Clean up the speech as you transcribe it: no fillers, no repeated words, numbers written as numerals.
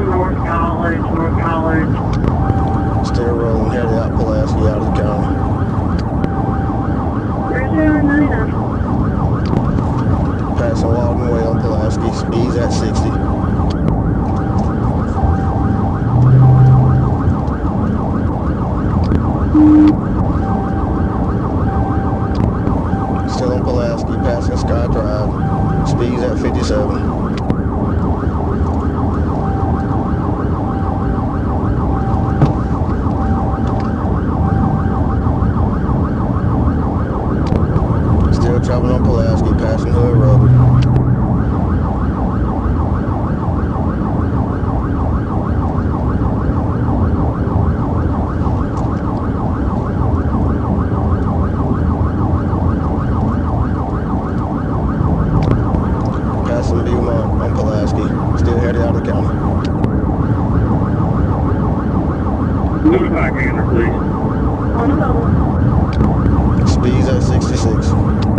North College, North College. Still rolling, headed out Pulaski, out of the county. 3099. Passing Walden Way on Pulaski, speeds at 60. Still on Pulaski, passing Sky Drive, speeds at 57. Still traveling on Pulaski, passing Hood Road. Passing Beaumont on Pulaski, still headed out of the county. Notify Gander, please. On the phone. Speeds at 66.